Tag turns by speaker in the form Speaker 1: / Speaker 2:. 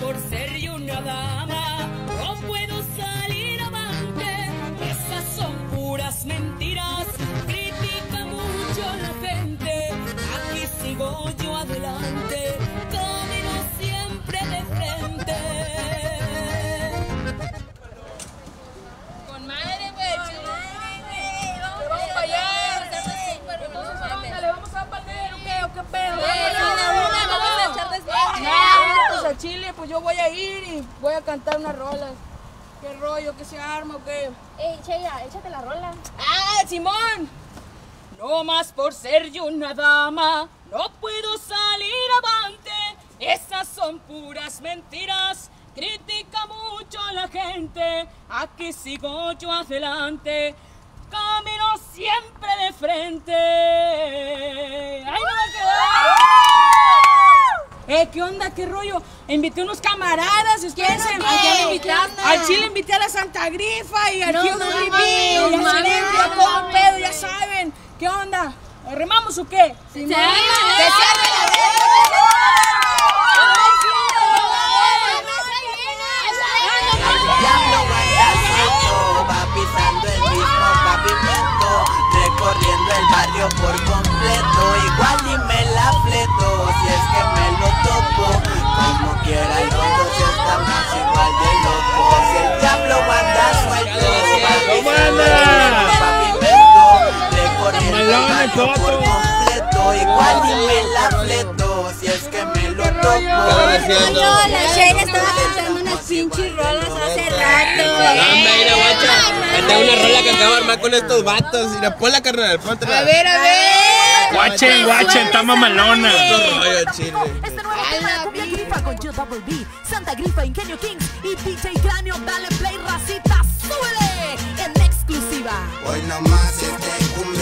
Speaker 1: por ser yo una dama no puedo salir avante. Esas son puras mentiras, critica mucho la gente. Aquí sigo yo adelante, camino siempre de frente.
Speaker 2: Con madre, güey. Vamos para allá. ¿Le vamos a dar palmero o qué pedo? Vamos a echar desmadre. Pues a Chile, pues yo voy a ir y voy a cantar unas rolas. ¿Qué rollo? ¿Qué se arma o qué?
Speaker 3: Ey, Sheila, échate la rola.
Speaker 2: ¡Ah, Simón!
Speaker 1: No más por ser yo una dama, no puedo salir avante. Esas son puras mentiras, critica mucho la gente. Aquí sigo yo adelante, camino siempre de frente. ¡Ay, no me quedó! ¿Qué onda? ¿Qué rollo? Invité unos camaradas, espérense. Al Chile invité a la Santa Grifa y al Tío Riví. Todo pedo, ya saben. ¿Qué onda? ¿Remamos o qué?
Speaker 3: Sí.
Speaker 1: ¡Que se arme la red!
Speaker 4: Va pisando el mismo pavimento, recorriendo el barrio por completo. Igual y me la fleto, si es que me lo topo. Como quiera el mundo se está más igual de loco. Si el diablo anda suelto, va pisando el mismo pavimento, recorriendo el barrio por completo. Igual y me la fleto, si es que me lo topo.
Speaker 3: No, la Sheila estaba cantando unas pinches rolas hace rato.
Speaker 5: Mira, guacha, esta es una rola que acabo de armar con estos vatos. Mira, ponla, carnal, ponla.
Speaker 2: A ver.
Speaker 6: Guachen, está mamalona.
Speaker 5: Rollo Chile.
Speaker 7: Este nuevo tema de Cumbia Grifa con Yo Double B, Santa Grifa, Ingenio Kings y DJ Cráneo. Dale play, racita, súbele en exclusiva.
Speaker 4: Hoy nomás este